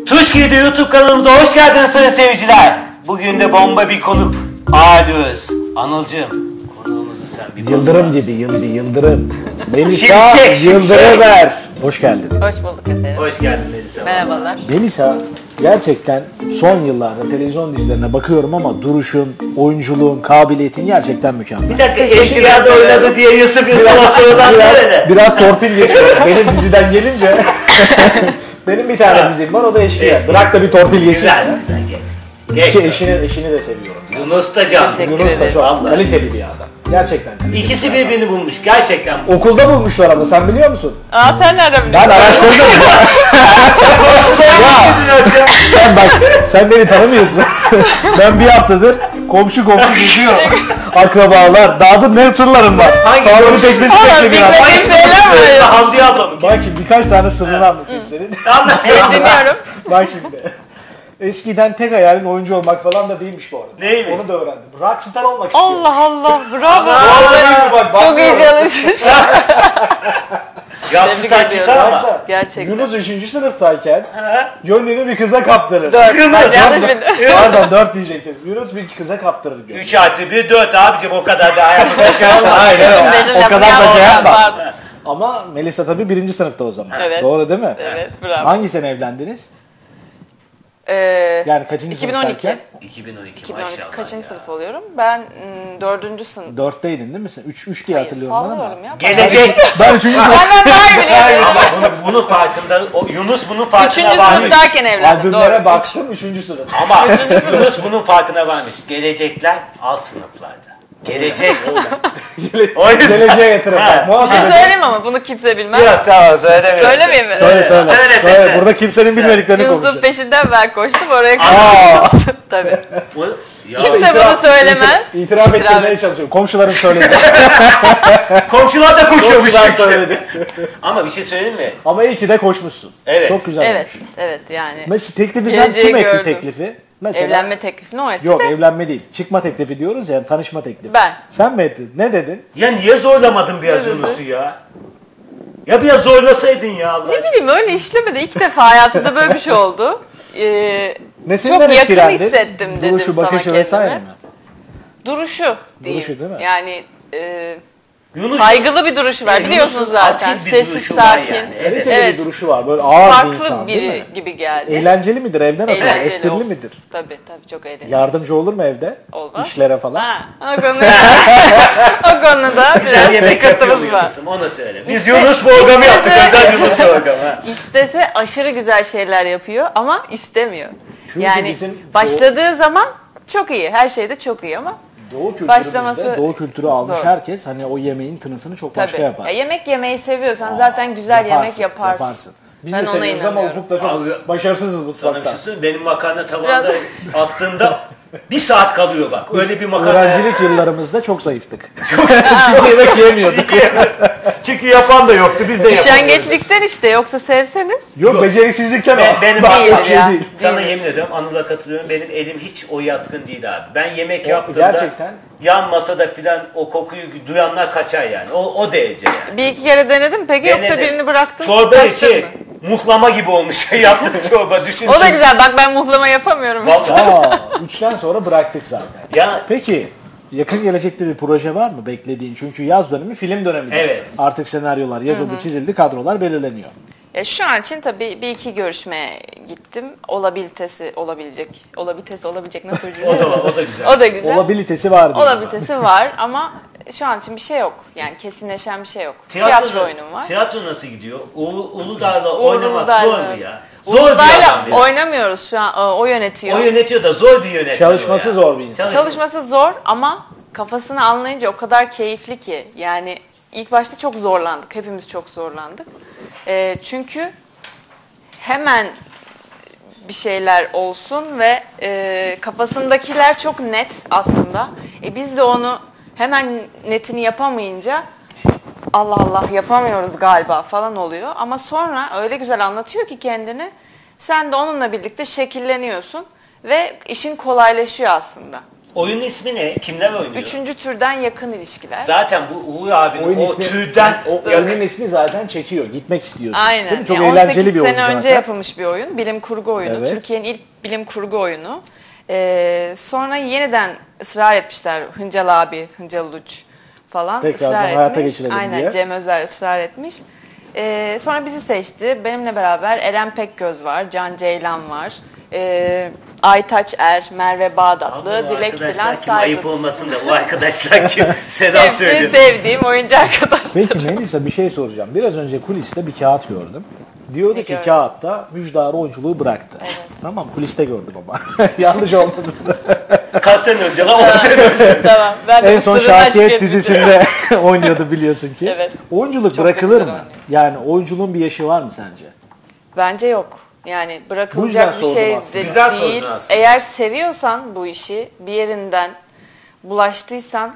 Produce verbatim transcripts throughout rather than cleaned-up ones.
Tuşki'de YouTube kanalımıza hoş geldiniz sayın seyirciler. Bugün de bomba bir konuk ağırlıyoruz. Anılcığım, konuğumuzu sen bir Yıldırım gibi, yıldırım, yıldırım. Melisa Şimşek, Yıldırıver. Hoş geldin. Hoş bulduk efendim. Hoş geldin Melisa. Merhabalar. Melisa, gerçekten son yıllarda televizyon dizilerine bakıyorum ama duruşun, oyunculuğun, kabiliyetin gerçekten mükemmel. Bir dakika, Eşkıya'da oynadı diye Yusuf Yusuf'a sorulan böyle. Biraz torpil geçiyor. Benim diziden gelince benim bir tane dizim var, o da Eşkıya. Bırak da bir torpil geçsin. Güzel, güzel, geç. Geç. Ki eşini, eşini de seviyorum. Yunus da can. Teşekkür Yunus da ederim. çok Vallahi. kaliteli bir adam. Gerçekten kaliteli İkisi bir adam. birbirini bulmuş, gerçekten. Okulda bulmuşlar ama sen biliyor musun? Aa sen nereden biliyorsun? Ben araştırdım. Ya, sen bak, sen beni tanımıyorsun. Ben bir haftadır komşu komşu geziyorum. Akrabalar, daha da ne sırlarım var. Hangi Tanrı komşu? tekmesi Aa, bekliyorum. bilmediğim şeyler mi öyle? Hamdiye abla mı? Bak şimdi birkaç tane sırrını anlatayım senin. Anlat. Dinliyorum. Bak şimdi. Eskiden tek hayalin oyuncu olmak falan da değilmiş bu arada. Neymiş? Onu da öğrendim. Rockstar olmak istiyorum. Allah Allah bravo. Vallahi bak, Çok iyi bakmıyorum. çalışmış. Yapsın Tebrik çıkar ediyorum. ama. Bak, Gerçekten. Yunus üçüncü sınıftayken gönlünü bir kıza kaptırır. Dört. Kızım, Ben yanlış Pardon, bildim. Pardon dört diyecektim. Yunus bir kıza kaptırır gönlünü. üç artı bir dört abicim, o kadar da hayatımda şey olmaz. Aynen Üçün öyle. beşin O lafını kadar da şey yapma. yapma. Pardon. Ama Melisa tabii birinci sınıfta o zaman. Evet. Doğru değil mi? Evet bravo. Hangi sene evlendiniz? Ee, Yani kaçıncı iki bin on iki. sınıftayken? iki bin on iki, iki bin on iki maşallah kaçıncı ya. sınıf oluyorum? Ben ım, dördüncü sınıf. Dörtteydin değil mi sen? Üç, üç diye Hayır hatırlıyorum ben ama. sallıyorum ya. Gelecek. Ben üçüncü sınıf. Benden daha iyi biliyorum. Ama bunu, bunun farkında, o, Yunus bunun farkına Üçüncü varmış. sınıftayken evlendim. Albümlere Doğru. baktım üçüncü sınıf. Ama Yunus bunun farkına varmış. Gelecekler alt sınıflarda. Gelecek. O yüzden- Geleceğe yatırım. Ha. Bak, Bir şey muhabbet- söyleyeyim ama bunu kimse bilmez. Yok tamam, söylemiyorum. Söylemeyeyim mi? Söyle söyle. Söyle, Söyle. söyle. Burada kimsenin bilmediklerini Yunus'un konuşacağız. peşinden ben koştum oraya Aa. koştum. Tabii. Bu- Ya, Kimse İtiraf- bunu söylemez. itiraf- İtiraf ettirmeye et. çalışıyorum. Komşularım söyledi. komşular da koşuyormuş. Komşular söyledi. Ama bir şey söyleyeyim mi? Ama iyi ki de koşmuşsun. Evet. Çok güzel Evet, olmuş. evet yani. Mesela teklifi sen Geleceği kim etti gördüm. teklifi? Mesela, Evlenme teklifini o etti Yok de. evlenme değil. Çıkma teklifi diyoruz ya, tanışma teklifi. Ben. Sen mi ettin? Ne dedin? Ya niye zorlamadın biraz Yunus'u ya? Ya biraz zorlasaydın ya Allah. Ne bileyim öyle işlemedi. İlk defa hayatımda böyle bir şey oldu. Ee, Nesinden çok yakın etkilendin? hissettim dedim Duruşu, sana bakışı kendime. vesaire mi? Duruşu diyeyim. Duruşu değil mi? Yani e, Yunus, saygılı bir duruşu var. Evet, Biliyorsunuz Yunus'un zaten. asil bir Sessiz, duruşu var sakin. yani. Evet, Evet. öyle Evet. bir duruşu var. Böyle ağır bir Farklı insan değil biri mi? gibi geldi. Eğlenceli midir? Evde nasıl? Eğlenceli Esprili olsun. midir? Tabii tabii çok eğlenceli. Yardımcı olur mu evde? Olmaz. İşlere falan. Ha, o konuda, o konuda Güzel biraz yemek yapıyor sıkıntımız var. Yunus'um, onu söyle. Biz İste- Yunus programı yaptık, istese- özel Yunus programı. ha. İstese aşırı güzel şeyler yapıyor ama istemiyor. Çünkü yani bizim başladığı zaman çok iyi. Her şeyde çok iyi ama Doğu kültürümüzde, Başlaması Doğu kültürü almış zor. herkes hani o yemeğin tınısını çok başka tabii. yapar. Ya yemek yemeyi seviyorsan zaten güzel yemek yaparsın. Biz Ben de ona seviyoruz ama inanıyorum. Ufuk da çok Abi, başarısızız Sana bir mutfakta. şey söyleyeyim, benim makarna tavanda Biraz- attığında bir saat kalıyor bak. Öyle bir makarna. Öğrencilik yıllarımızda çok zayıftık. Çünkü yemek yiyemiyorduk. Çünkü yapan da yoktu, biz de yapamıyorduk. Üşengeçlikten işte yoksa sevseniz. Yok, Yok. beceriksizlikten Ben- o. benim Başka değil bir şey ya. değil. Sana Değil. yemin ediyorum, Anıl'a katılıyorum. Benim elim hiç o yatkın değil abi. Ben yemek O- yaptığımda gerçekten. yan masada filan o kokuyu duyanlar kaçar yani. O, o derece yani. Bir iki kere denedin mi peki yoksa Denedim. birini bıraktın? Çorba kaçtın içi mı? muhlama gibi olmuş. Yaptım çorba, düşün. O da güzel bak ben muhlama yapamıyorum. Vallahi. Aa, üçten sonra bıraktık zaten. Ya Peki yakın gelecekte bir proje var mı beklediğin? Çünkü yaz dönemi film dönemi. Evet. Artık senaryolar yazıldı, çizildi, kadrolar belirleniyor. E, şu an için tabii bir iki görüşmeye gittim. Olabilitesi olabilecek. Olabilitesi olabilecek nasıl bir cümle? o da o da güzel. O da güzel. Olabilitesi var diyor. Olabilitesi var ama şu an için bir şey yok. Yani kesinleşen bir şey yok. Tiyatro oyunum var. Tiyatro nasıl gidiyor? Ulu, Uludağ'la Uğur oynamak Uludağ'la- zor mu ya? Zor bir adam Uludağ'la ya. oynamıyoruz şu an. O yönetiyor. O yönetiyor da zor bir yönetmen. Çalışması o ya. zor bir insan. Çalış- Çalışması zor ama kafasını anlayınca o kadar keyifli ki. Yani ilk başta çok zorlandık. Hepimiz çok zorlandık. Ee, çünkü hemen bir şeyler olsun ve e, kafasındakiler çok net aslında. E, biz de onu hemen netini yapamayınca Allah Allah yapamıyoruz galiba falan oluyor. Ama sonra öyle güzel anlatıyor ki kendini. Sen de onunla birlikte şekilleniyorsun ve işin kolaylaşıyor aslında. Oyunun ismi ne? Kimler oynuyor? Üçüncü türden yakın ilişkiler. Zaten bu Uğur abinin Oyun o ismi, türden... o oyunun ismi zaten çekiyor. Gitmek istiyorsun. Aynen. Değil mi? Çok Yani eğlenceli bir oyun on sekiz sene önce zaten. yapılmış bir oyun. Bilim kurgu oyunu. Evet. Türkiye'nin ilk bilim kurgu oyunu. Ee, sonra yeniden ısrar etmişler. Hıncal abi, Hıncal Uluç falan Tekrardan ısrar hayata etmiş. geçirelim Aynen, diye. Cem Özer ısrar etmiş. Ee, sonra bizi seçti. Benimle beraber Eren Pekgöz var, Can Ceylan var. Ee, Aytaç Er, Merve Bağdatlı, Allah, Dilek Dilan arkadaşlar kim ayıp Saygı. olmasın da o arkadaşlar kim? Selam Hepsi söylüyorum. sevdiğim oyuncu arkadaşlar. Peki Melisa bir şey soracağım. Biraz önce kuliste bir kağıt gördüm. Diyordu Ne ki gördün? kağıtta Müjdar oyunculuğu bıraktı. Tamam kuliste gördüm ama. Yanlış olmasın. Kaç sene önce lan? on sene önce. Tamam. Ben de En bu son sırrını açık Şahsiyet etmeyeceğim. dizisinde oynuyordu biliyorsun ki. Evet. Oyunculuk Çok bırakılır da mı? güzel oynuyor. Yani oyunculuğun bir yaşı var mı sence? Bence yok. Yani Bu yüzden bırakılacak bir sordum şey aslında. de Güzel sordun değil. aslında. Eğer seviyorsan bu işi, bir yerinden bulaştıysan,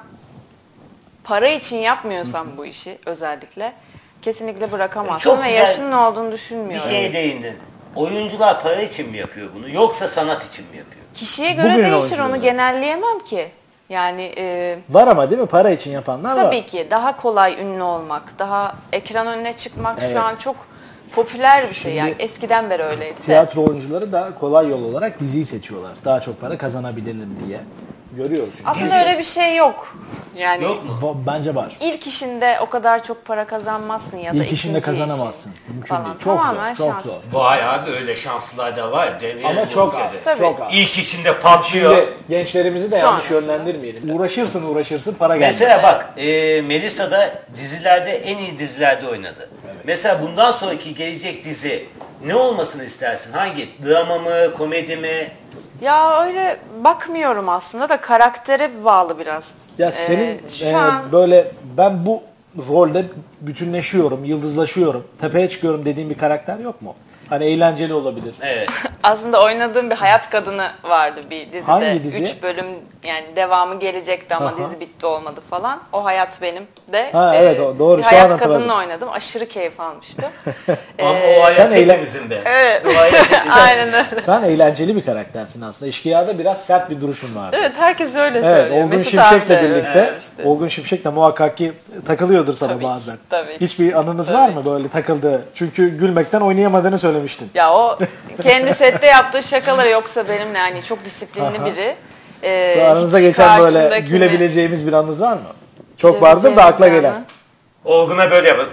para için yapmıyorsan bu işi özellikle kesinlikle bırakamazsın Çok ve güzel yaşının olduğunu Bir düşünmüyorum. şeye değindin. Oyuncular para için mi yapıyor bunu yoksa sanat için mi yapıyor? Kişiye göre Bugünün değişir, oyuncuları. onu genelleyemem ki. Yani e, Var ama değil mi? Para için yapanlar var. tabii ki daha kolay ünlü olmak, daha ekran önüne çıkmak Evet. şu an çok popüler bir şey. Şimdi Yani eskiden beri öyleydi. de. Tiyatro oyuncuları da kolay yol olarak diziyi seçiyorlar. Daha çok para kazanabilirim diye. Görüyoruz çünkü. Aslında öyle bir şey yok. Yani Yok mu? Bu- Bence var. İlk işinde o kadar çok para kazanmazsın ya da İlk işinde ikinci kazanamazsın. işin Mümkün falan. değil. Çok Tamamen zor, çok şans. zor. Vay abi öyle şanslılar da var. Demeyelim Ama bu çok ülkede. az, Tabii. çok az. İlk içinde patlıyor. Şimdi gençlerimizi de yanlış Sonrasında. yönlendirmeyelim. Uğraşırsın uğraşırsın para gelmez. Mesela bak e, Melisa da dizilerde en iyi dizilerde oynadı. Mesela bundan sonraki gelecek dizi ne olmasını istersin? Hangi? Drama mı, komedi mi? Ya öyle bakmıyorum aslında da karaktere bağlı biraz. Ya Ee, senin şu e, an böyle ben bu rolde bütünleşiyorum, yıldızlaşıyorum, tepeye çıkıyorum dediğin bir karakter yok mu? Hani eğlenceli olabilir. Evet. aslında oynadığım bir hayat kadını vardı bir dizide. Hangi dizi? Üç bölüm yani devamı gelecekti ama Aha. dizi bitti olmadı falan. O hayat benim de. Ha, e, evet, o- doğru. Bir Şu an hayat hatırladım. kadını oynadım. Aşırı keyif almıştım. Ama Ee, o hayat sen eğlen- hepimizin be. Evet. O hayat hepimizin. Aynen öyle. Sen eğlenceli bir karaktersin aslında. İşkıya'da biraz sert bir duruşun vardı. Evet herkes öyle Evet, söylüyor. Olgun Mesut Şimşek'le abi de öyle birlikte, işte. Olgun Şimşek de muhakkak ki takılıyordur sana Tabii ki, bazen. tabii ki. Hiçbir anınız Tabii var mı böyle takıldığı? Çünkü gülmekten oynayamadığını söylemiştin. Ya o kendi sette yaptığı şakaları yoksa benimle yani çok disiplinli Aha. biri. Ee, Aranızda hiç geçen böyle karşındakini gülebileceğimiz bir anınız var mı? Çok vardır da akla gülebileceğimiz gelen. Olgun'a böyle yapın.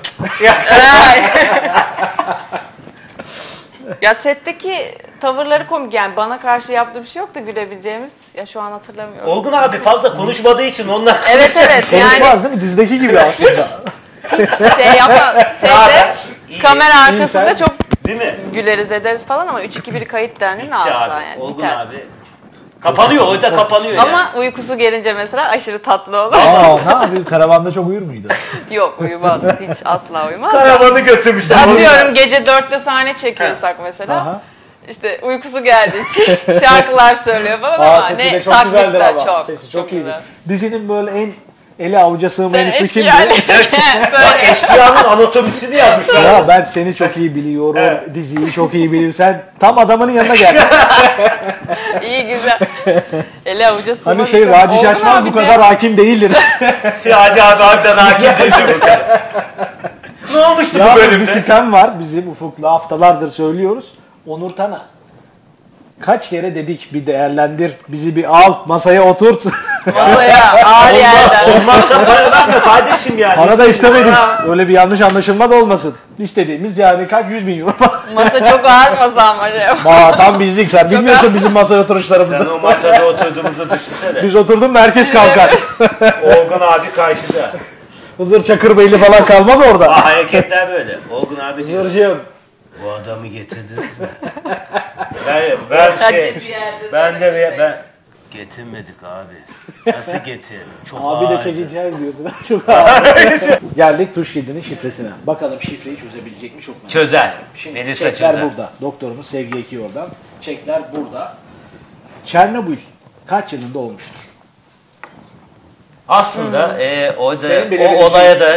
Ya setteki tavırları komik yani bana karşı yaptığı bir şey yok da gülebileceğimiz ya şu an hatırlamıyorum. Olgun abi fazla konuşmadığı için onlar Evet evet yani Konuşmaz değil mi? Dizideki gibi aslında. hiç şey yapan şeyde İyi, kamera iyi arkasında sen. çok değil mi? güleriz ederiz falan ama üç iki bir kayıt dendiğinde Bitti asla abi. yani Olgun biter. abi. Kapanıyor, orada kapanıyor yani. Ama uykusu gelince mesela aşırı tatlı olur. Aa ne yapayım? Karavanda çok uyur muydu? Yok uyumaz hiç asla uyumaz. Karavanı götürmüşler. Atıyorum gece dörtte sahne çekiyorsak mesela. Aha. İşte uykusu geldiği için şarkılar söylüyor falan Aa ama sesi ne de çok güzeldir taklitler ama. çok. Sesi çok, iyidir. güzel. Dizinin böyle en eli avuca sığmayan Sen ismi eski kimdi? yani. Bak Böyle eşkıyanın anatomisini yazmışlar. Ya ben seni çok iyi biliyorum, diziyi çok iyi biliyorum. Sen tam adamının yanına geldin. iyi güzel. Eli avuca sığman Hani şey insan. Raci Olgun Şaşmaz abi bu de- kadar hakim değildir. Ya hadi abi harbiden hakim dedi bu kadar. Ne olmuştu Ya bu bir bölümde? sitem var bizim Ufuk'la haftalardır söylüyoruz. Onur Tana. Kaç kere dedik bir değerlendir, bizi bir al, masaya oturt. Masaya ağır yerden. Olmazsa para verme kardeşim yani. Para da istemedik. Ha. Öyle bir yanlış anlaşılma da olmasın. İstediğimiz yani kaç yüz bin euro. Masa çok ağır masa ama acaba. Aa tam bizlik sen bilmiyorsun bizim masaya oturuşlarımızı. Sen o masada oturduğumuzu düşünsene. Biz oturdun mu herkes kalkar. Olgun abi karşıda. Hızır Çakırbeyli falan kalmaz orada. Aa, hareketler böyle. Olgun abi diyor. Hızırcığım. Bu adamı getirdiniz mi? ben, ben şey, ben de bir- ben getirmedik abi. Nasıl getir? Çok Abi de ağırdı. çekeceğiz diyorsun. Çok ağır. Geldik tuş kedinin şifresine. Bakalım şifreyi çözebilecek mi çok merak ediyorum. Çözer. Şimdi Melisa çekler çözer. burada. Doktorumuz Sevgi Eki oradan. Çekler burada. Çernobil kaç yılında olmuştur? Aslında e, orada Senin o bilebileceğin- olaya da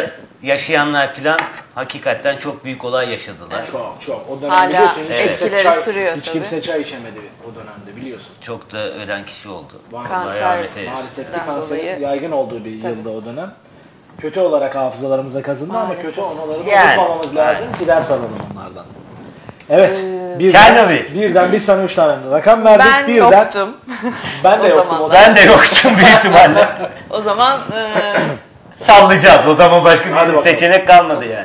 yaşayanlar filan hakikaten çok büyük olay yaşadılar. Çok çok. O dönem Hala biliyorsun hiç kimse etkileri çay, sürüyor hiç tabii. kimse çay içemedi o dönemde biliyorsun. Çok da ölen kişi oldu. Kanser, Allah rahmet eylesin. Maalesef ki Den kanserin dolayı- yaygın olduğu bir Tabii. yılda o dönem. Kötü olarak hafızalarımıza kazındı ama Maalesef. kötü anıları da Yani, unutmamamız lazım ki ders alalım onlardan. Evet. Ee, birden, Çernobil. birden biz sana üç tane rakam verdik. Ben birden, yoktum. Ben de o yoktum o zamanlar. zaman. Ben de yoktum büyük ihtimalle. O zaman e, Sallayacağız. O zaman başka Hadi bir bakalım. seçenek kalmadı yani.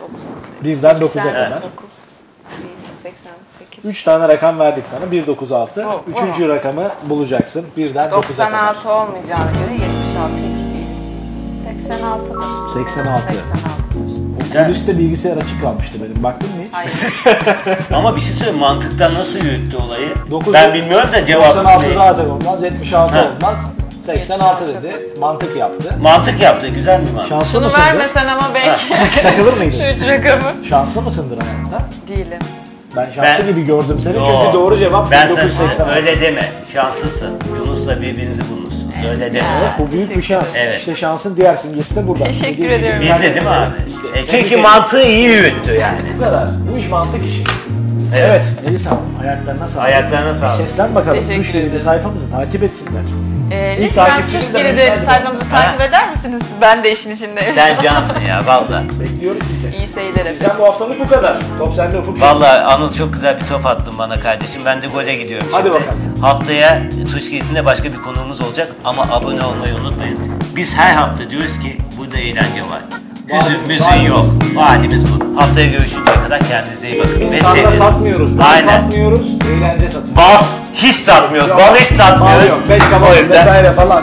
Birden dokuza kadar. dokuz, seksen sekiz, üç tane rakam verdik sana. bir, dokuz, altı. Oh, Üçüncü rakamı bulacaksın. Birden dokuza doksan kadar. altı olmayacağına göre yetmiş altı hiç değil. seksen altıdır. seksen altı. seksen altıdır. O kuliste bilgisayar açık kalmıştı benim. Baktın mı hiç? Hayır. Ama bir şey söyleyeyim, mantıktan nasıl yürüttü olayı? Dokuz- Ben bilmiyorum da cevap doksan altı ne? zaten olmaz. yetmiş altı Ha. olmaz. seksen altı dedi. Mantık yaptı. Mantık yaptı, güzel bir mantık. Şanslı Şunu mısındır? vermesen ama belki Takılır şu mıydın? üç rakamı. Şanslı mısındır hayatta? Değilim. Ben şanslı Ben- gibi gördüm seni Yo, çünkü doğru cevap ben bin dokuz yüz seksen sana altı. öyle deme, şanslısın. Yunus'la birbirinizi bulmuşsunuz. Öyle deme. Evet, bu büyük bir şans. Evet. İşte şansın diğer simgesi de burada. Teşekkür Bildiğin gibi ediyorum. yani- Bildi değil mi abi? Bildi. E çünkü Tebrik ederim. mantığı iyi yürüttü yani. Bu kadar. Bu iş mantık işi. Evet. Evet. Melisa ayaklarına sağlık. Ayaklarına sağlık. Bir seslen bakalım. Teşekkür Tuş T V'de ederim. sayfamızı takip etsinler. Ee, İlk lütfen takipçimiz Tuş de Geri'de Melisa sayfamızı Ha? takip eder misiniz? Ben de işin içindeyim. Sen cansın ya valla. Bekliyoruz sizi. İyi seyirler efendim. Bizden bu haftalık bu kadar. Top sende Ufuk. Valla Anıl çok güzel bir top attın bana kardeşim. Ben de gole gidiyorum Hadi şimdi. bakalım. Haftaya Tuş Geri'nde başka bir konuğumuz olacak ama abone olmayı unutmayın. Biz her hafta diyoruz ki burada eğlence var. Hüzün Vaat- müzün vaat- yok. Vaadimiz bu. Haftaya görüşünceye kadar kendinize iyi bakın. Biz Ve tarla sevin. satmıyoruz. Bal Aynen. satmıyoruz. Eğlence satıyoruz. Bal hiç satmıyoruz. Bal hiç satmıyoruz. Bal yok. Beş O kabak yüzden vesaire falan.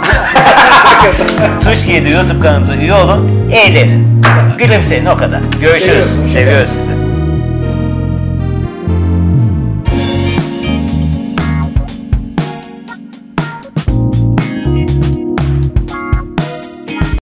Tuş Geri'de YouTube kanalımıza üye olun. Eğlenin. Gülümseyin o kadar. Görüşürüz. Seviyoruz. Seviyoruz sizi.